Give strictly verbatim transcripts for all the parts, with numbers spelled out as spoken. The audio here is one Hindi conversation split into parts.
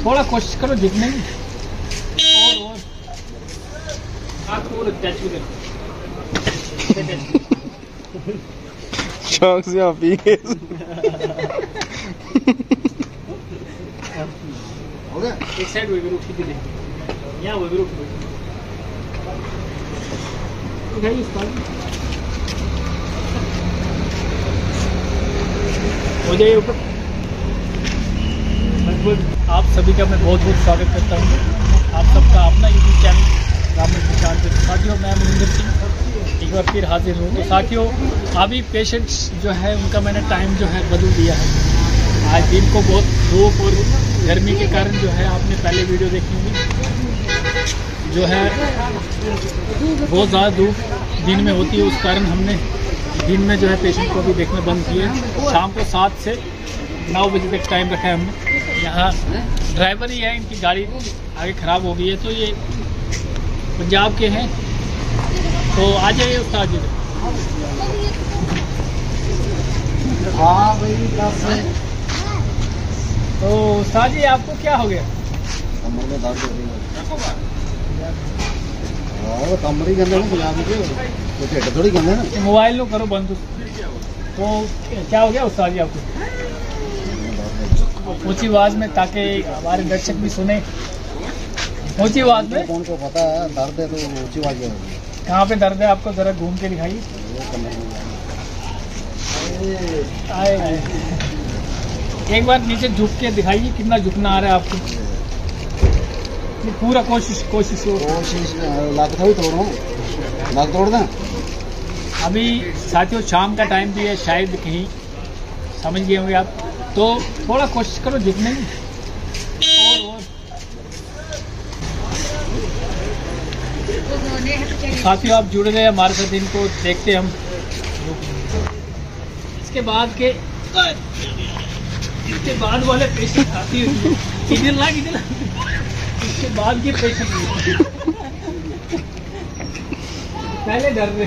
थोड़ा कोशिश करो जितने की। और और शौक से आप पी गए। एक साइड वो भी रुक के दे, यहाँ वो भी रुक हो जाइए ऊपर। आप सभी का मैं बहुत बहुत स्वागत करता हूँ। आप सबका अपना यूट्यूब चैनल रामन किसान पे। साथियों मैं मनिंदर सिंह एक बार फिर हाजिर हूँ। तो साथियों अभी पेशेंट्स जो है उनका मैंने टाइम जो है बदल दिया है। आज दिन को बहुत धूप और गर्मी के कारण जो है आपने पहले वीडियो देखी होगी, जो है बहुत ज़्यादा धूप दिन में होती है, उस कारण हमने दिन में जो है पेशेंट को भी देखना बंद किए। शाम को सात से नौ बजे तक टाइम रखा है हमने। यहाँ ड्राइवर ही है, इनकी गाड़ी आगे ख़राब हो गई है, तो ये पंजाब के हैं। तो आ जाइए उस्ताद जी। हाँ भाई दस। तो उस्ताद जी आपको क्या हो गया? कमर में दर्द हो रही है। कमर ही कहते हैं पंजाब के, तो ढिड थोड़ी कहते हैं। मोबाइल लो करो बंद। तो क्या हो गया उस्ताद जी आपको? ऊंची आवाज में, ताकि हमारे दर्शक भी सुने। ऊंची आवाज में। कौन को पता है दर्द है तो ऊंची आवाज में। कहाँ पे दर्द है आपको, जरा घूम के दिखाइए। एक बार नीचे झुक के दिखाइए, कितना झुकना आ रहा है आपको। पूरा कोशिश कोशिश हो। कोशिश लाख थोड़ी तोड़ो, लाख तोड़ दें। अभी साथियों शाम का टाइम भी है, शायद कहीं समझ गए होंगे आप। तो थोड़ा कोशिश करो जितने की। और और साथियों आप जुड़ गए हमारे साथ, इनको देखते हम। इसके बाद के इसके बाद वाले पेशेंट आती है, इधर ला इधर। इसके बाद के पेशेंट पहले डर रहे।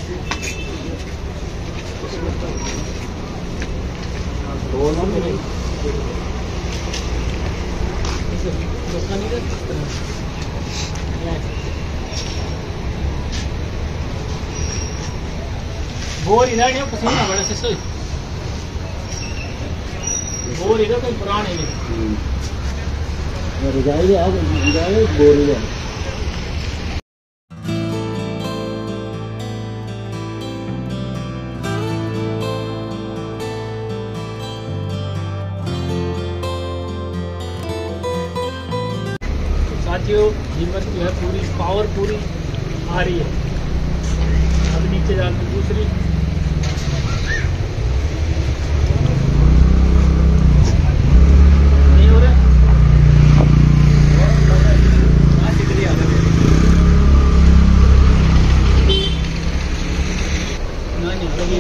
बोर इधर नहीं, पसीना बड़ा से सोई। बोर इधर कोई पुराने नहीं। रिजाई आ रिजाई बोल रहा है। साथियों हिम्मत जो है पूरी, पावर पूरी आ रही है। अब नीचे जाकर दूसरी। नहीं हो रहा। हाँ डिग्री आ गई। नहीं नहीं लगी।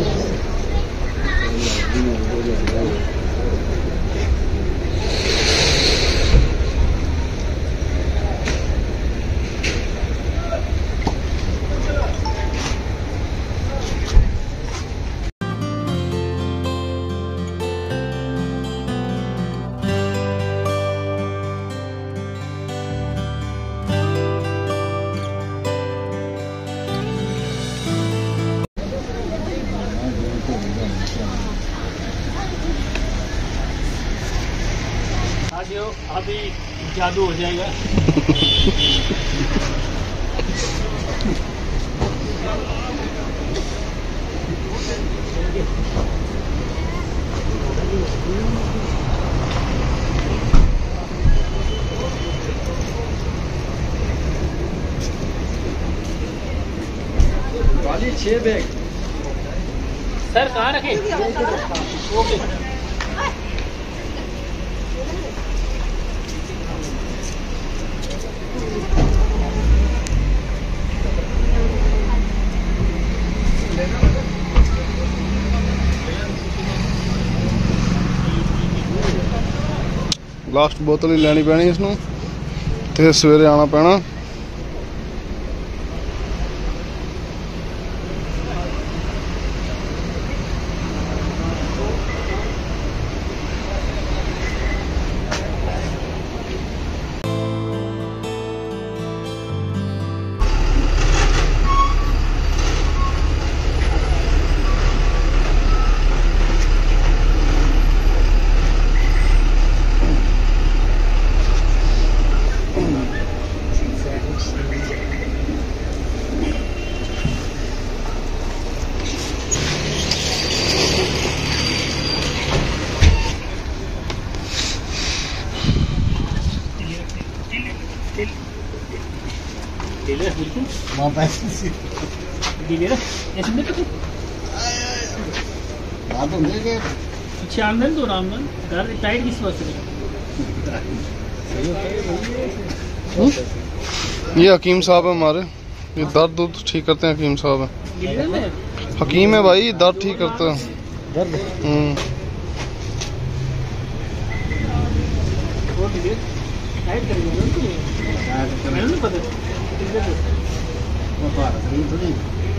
अभी जादू हो जाएगा। वाली छह बैग सर कहाँ रखे? ओके लास्ट बोतल ही लैनी पैनी इसनूं ते सवेरे आना पैना। डीलर बिल्कुल वहाँ पैसे डीलर ऐसे नहीं पता बात होंगे कि पीछे आमदन तो आमदन घर टाइट किस वजह से ये हकीम साहब है हमारे, ये दर्द दुर्द ठीक करते हैं। हकीम साहब है, डीलर में हकीम है भाई, दर्द ठीक करते हैं। दर्द हम्म वो डीलर टाइट करेंगे ना तो मैंने नहीं पता वो बात नहीं थोड़ी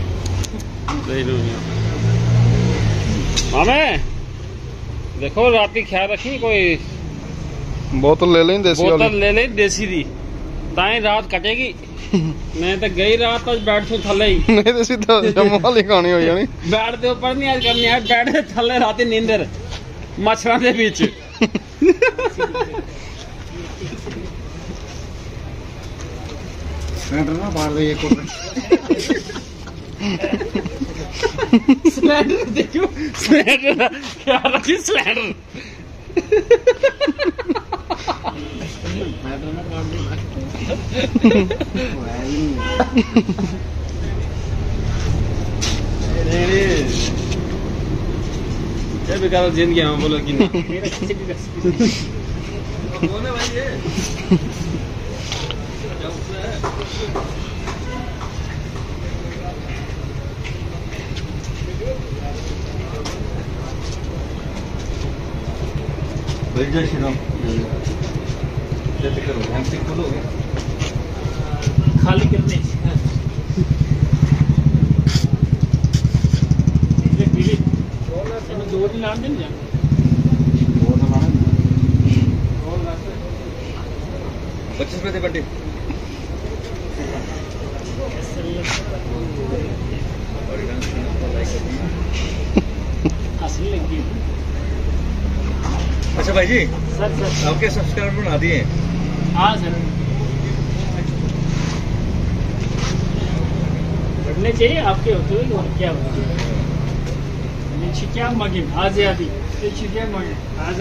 मामे देखो रात की ख्याल रखी, कोई बोतल ले लें देसी बोतल वाली। ले ले देसी दी, ताई रात कटेगी। मैं तो गई रात आज बैठ तो थले ही नहीं तो सीधा जम्मू वाली कहानी हो जानी। बैठ दे ऊपर नहीं आज करनी है, बैठ दे थले राती नींदर मच्छरों के बीच। सिलेंडर ना बाहर ले एक और सिलेंडर देखो, सिलेंडर क्या रखी सिलेंडर। सिलेंडर ना बाहर ले ये बेकार जिंदगी हम बोलो कि नहीं। मेरा किसी भी कौन है भाई ये? जय श्री राम जैसे करो हम से खोलोगे खाली करने दो दिन आम दिन जाए वो तो माने पच्चीस रुपए थे बड्डे। हंसने लगी। अच्छा भाई जी, सर सर आपके सब्सक्राइबर बना दिए। हाँ सर बढ़ने चाहिए आपके होते हुए और क्या होता है। क्या मांगे आज आदि क्या मांगे आज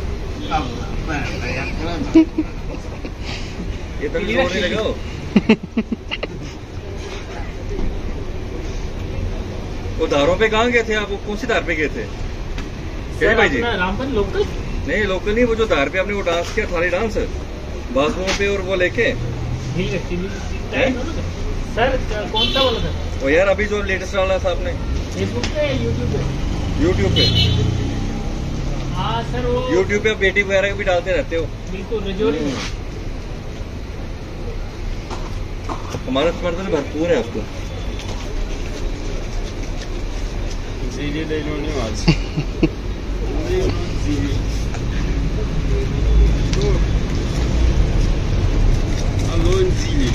ये तो नहीं लगाओ। वो धारों पे कहाँ गए थे आप? वो कौन सी धार पे गए थे? क्या भाई जी? रामपुर लोकल नहीं लोकल नहीं, वो जो धार पे आपने वो डांस किया, थाली डांस बाजुओं पे और वो लेके। नहीं रखती हैं? सर कौन सा वाला था? वो यार अभी जो लेटेस्ट डाला था आपने फेसबुक पे यूट्यूब पे? यूट्यूब पे। हाँ सर वो यूट्यूब पे आप बेटी वगैरह भी डालते रहते हो। बिल्कुल रजौरी में। हमारा समर्थन भरपूर है आपको। Hallo in Ziel.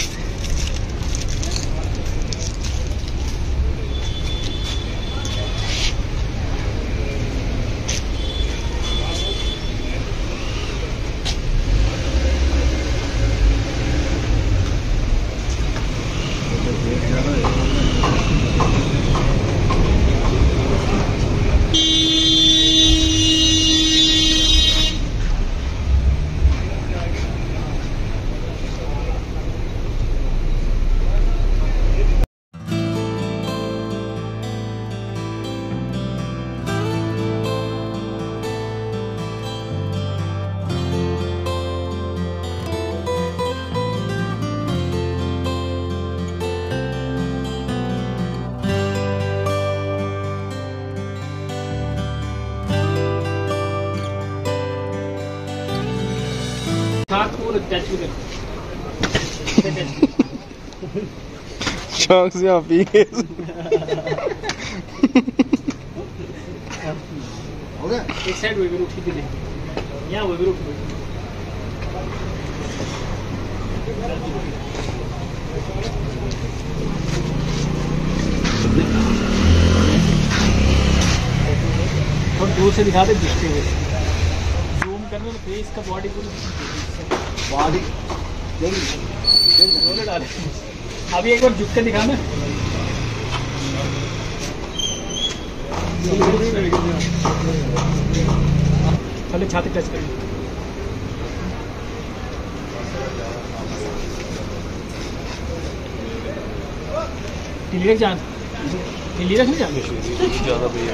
साथ को टच भी कर शौक से आप पी गए। हो गया एक साइड वो भी रुकी थी यहाँ वो भी रुक और दूर से दिखा दे दिखते हुए जूम करने में फेस का बॉडी पूरी बॉडी दोनों डाले अभी एक बार झुक के दिखाना पहले छाती टच करें टिलीरख जान टिलीरख नहीं जान ज़्यादा भैया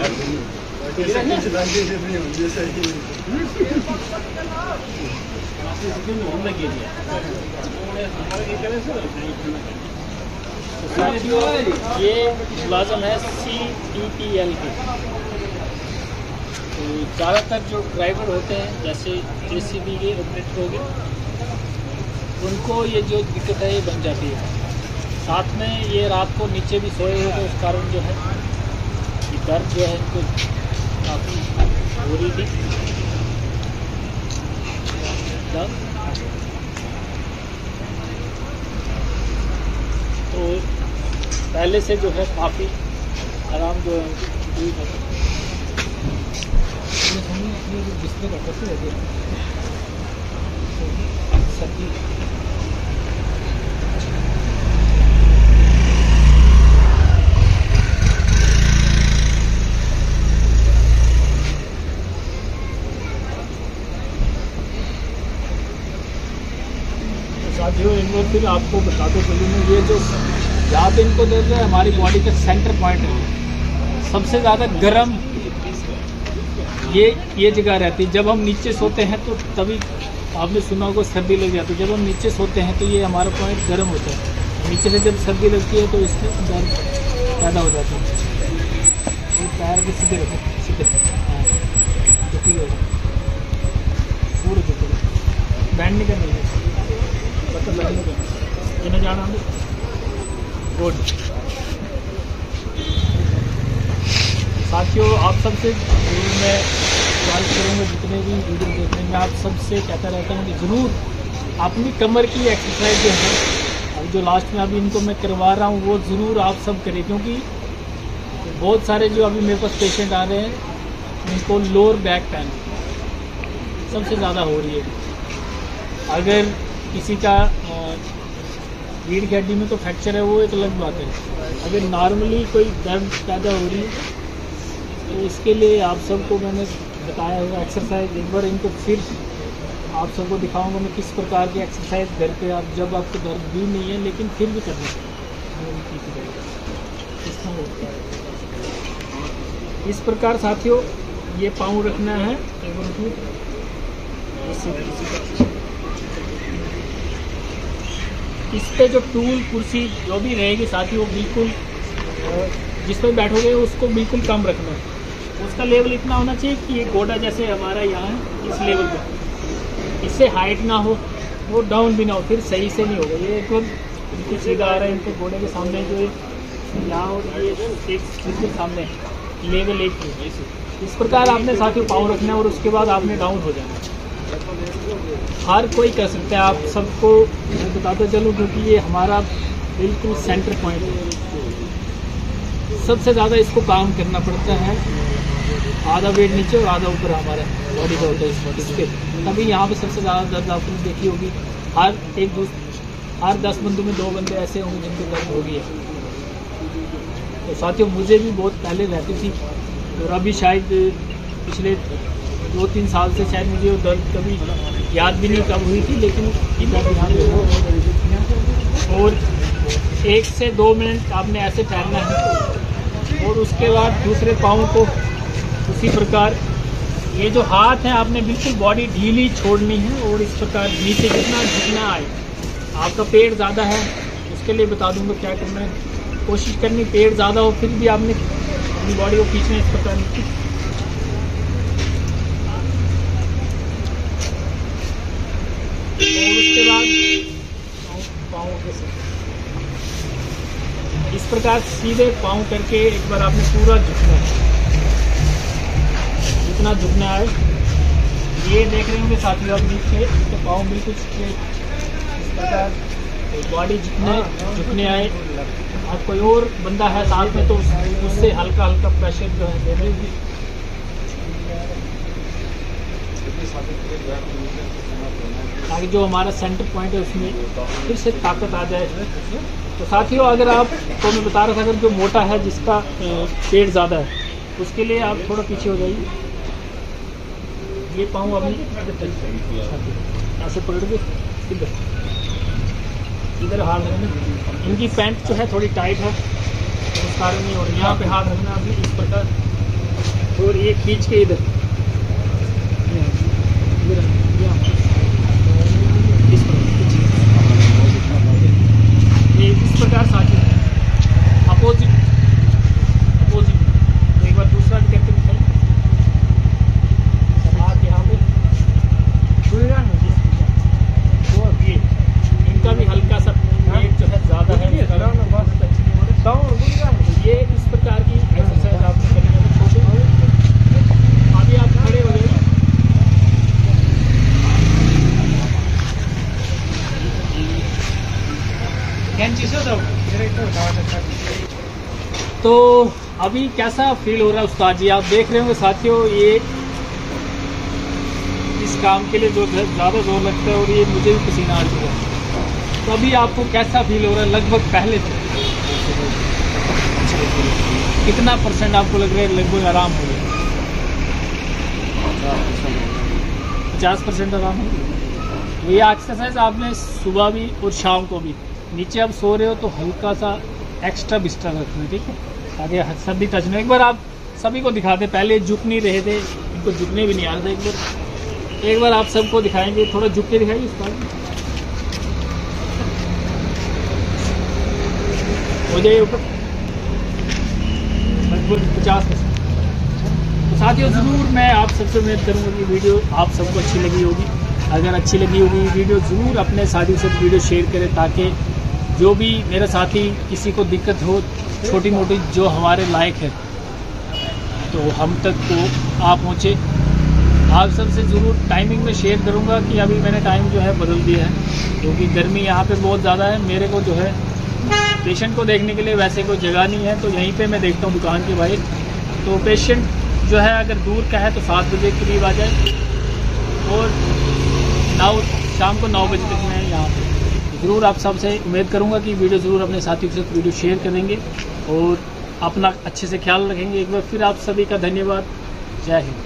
ये मुलाजम है सी टी पी एल के। तो ज़्यादातर जो ड्राइवर होते हैं जैसे जे सी बी के ऑपरेटर हो गए, उनको ये जो दिक्कत है ये बन जाती है। साथ में ये रात को नीचे भी सोए हुए, तो उस कारण जो है ये दर्द जो है इनको काफ़ी हो रही थी। तो पहले से जो है काफ़ी आराम जो है डिस्प्ले करते रहते सर्दी साथियों, इनको फिर आपको बताते चलूँ मैं, ये जो जहाँ पे इनको दर्द है हमारी बॉडी का सेंटर पॉइंट है, सबसे ज़्यादा गर्म ये ये जगह रहती है। जब हम नीचे सोते हैं तो तभी आपने सुना होगा सर्दी लग जाती है। जब हम नीचे सोते हैं तो ये हमारा पॉइंट गर्म होता है, नीचे से जब सर्दी लगती है तो इसमें दर्द पैदा हो जाता है। ये पैर भी सीधे रखो, सीधे हाँ झुकी हो जाए, पूरे झुके, बैंड नहीं करनी है, मतलब बैंड नहीं करना, ये ना जाना हमें गुड। साथियों, आप सबसे जरूर मैं सवाल करूँगा, जितने भी वीडियो देखने में आप सबसे कहता रहता हूँ कि ज़रूर अपनी कमर की एक्सरसाइज जो है, अब जो लास्ट में अभी इनको मैं करवा रहा हूँ वो ज़रूर आप सब करें, क्योंकि बहुत सारे जो अभी मेरे पास पेशेंट आ रहे हैं उनको लोअर बैक पेन सबसे ज़्यादा हो रही है। अगर किसी का रीढ़ की हड्डी में तो फ्रैक्चर है वो एक अलग बात है, अगर नॉर्मली कोई दर्द पैदा हो रही है तो इसके लिए आप सबको मैंने बताया हुआ एक्सरसाइज एक बार इनको फिर आप सबको दिखाऊंगा मैं किस प्रकार की एक्सरसाइज घर पे आप जब आपको दर्द भी नहीं है लेकिन फिर भी करनी चाहिए। इस प्रकार साथियों ये पाँव रखना है, इस पे जो टूल कुर्सी जो भी रहेगी साथियों बिल्कुल जिस पर बैठोगे उसको बिल्कुल कम रखना है, उसका लेवल इतना होना चाहिए कि ये गोडा जैसे हमारा यहाँ है इस लेवल पे, इससे हाइट ना हो वो डाउन भी ना हो, फिर सही से नहीं होगा। ये एकदम बिल्कुल सीधा आ रहा है, इनको गोडे के सामने जो यहाँ और ये एक बिल्कुल सामने लेवल एक ही। इस प्रकार आपने साथियों पाँव रखना है और उसके बाद आपने डाउन हो जाना है। हर कोई कर सकता है, आप सबको मैं बताता चलूँ क्योंकि ये हमारा बिल्कुल सेंटर पॉइंट है। सबसे ज़्यादा इसको काम करना पड़ता है, आधा वेट नीचे और आधा ऊपर हमारा बॉडी का होता है इस पे, तभी यहाँ पे सबसे ज़्यादा दर्द आपने देखी होगी। हर एक दूसरे हर दस बंदों में दो बंदे ऐसे होंगे जिनको दर्द हो गई है। तो साथियों मुझे भी बहुत पहले रहती थी और अभी शायद पिछले दो तीन साल से शायद मुझे वो दर्द कभी याद भी नहीं कब हुई थी, लेकिन दर्द यहाँ पे हो। और एक से दो मिनट आपने ऐसे टहलना है और उसके बाद दूसरे पाँव को उसी प्रकार, ये जो हाथ है आपने बिल्कुल बॉडी ढीली छोड़नी है और इस प्रकार नीचे जितना झुकना आए। आपका पेट ज़्यादा है उसके लिए बता दूंगा क्या करना है, कोशिश करनी पेट ज़्यादा हो फिर भी आपने अपनी बॉडी को खींचना इस प्रकार नीचे। और उसके बाद पाँव के साथ इस प्रकार सीधे पाँव करके एक बार आपने पूरा झुकना है, जितना झुकना है। ये देख रहे होंगे साथियों आप नीचे तो पाँव बिल्कुल स्ट्रेट इस प्रकार बॉडी जितने झुकने आए। आप कोई और बंदा है साथ में तो उससे हल्का हल्का प्रेशर जो है दे रहे हैं, ताकि जो हमारा सेंटर पॉइंट है उसमें फिर से ताकत आ जाए। तो साथियों अगर आप तो मैं बता रहा था अगर जो मोटा है जिसका पेट ज़्यादा है उसके लिए आप थोड़ा पीछे हो जाइए, ये पाँव अभी ऐसे पकड़ के इधर इधर हाथ रखना। इनकी पैंट जो है थोड़ी टाइट है स्कारिंग नहीं हो रही। यहाँ पे हाथ रखना अभी इस प्रकार, और ये खींच के इधर इधर यहाँ इस प्रकार, ये इस प्रकार साथी अपोजिट अपोजिट। एक बार दूसरा भी करके दिखाइए। हाथ यहाँ पे और ये इनका भी हल्का सा वेट जो है ज़्यादा है, ये इस प्रकार की एक्सरसाइज आपने करनी है। छोटे अभी आप खड़े हो गए, तो अभी कैसा फील हो रहा है उस्ताद जी? आप देख रहे होंगे साथियों, ये इस काम के लिए जो ज़्यादा जोर लगता है, और ये मुझे भी पसीना आ चुका है। तो अभी आपको कैसा फील हो रहा है लगभग पहले से? कितना परसेंट आपको लग रहा है लगभग आराम हो गया? पचास परसेंट आराम हो गया। तो ये एक्सरसाइज आपने सुबह भी और शाम को भी, नीचे आप सो रहे हो तो हल्का सा एक्स्ट्रा बिस्तर रखना, ठीक है, ताकि सर्दी टच नहीं। एक बार आप सभी को दिखाते, पहले झुक नहीं रहे थे, इनको झुकने भी नहीं आ रहा था। एक बार एक बार आप सबको दिखाएंगे, थोड़ा झुक के दिखाइए इस बार हो जाइए ऊपर, लगभग पचास परसेंट। तो साथियों ज़रूर मैं आप सबसे उम्मीद करूँगा कि वीडियो आप सबको अच्छी लगी होगी। अगर अच्छी लगी होगी वीडियो, ज़रूर अपने साथियों से वीडियो शेयर करें, ताकि जो भी मेरा साथी किसी को दिक्कत हो छोटी मोटी जो हमारे लायक है, तो हम तक को आप पहुँचे। आप सबसे ज़रूर टाइमिंग में शेयर करूँगा कि अभी मैंने टाइम जो है बदल दिया है, क्योंकि गर्मी यहाँ पे बहुत ज़्यादा है। मेरे को जो है पेशेंट को देखने के लिए वैसे कोई जगह नहीं है, तो यहीं पे मैं देखता हूँ दुकान के बाहर। तो पेशेंट जो है अगर दूर का है तो सात बजे के करीब आ जाए, और नौ शाम को नौ बजे तक मैं यहाँ पे। ज़रूर आप सबसे उम्मीद करूँगा कि वीडियो ज़रूर अपने साथियों के साथ वीडियो शेयर करेंगे और अपना अच्छे से ख्याल रखेंगे। एक बार फिर आप सभी का धन्यवाद। जय हिंद।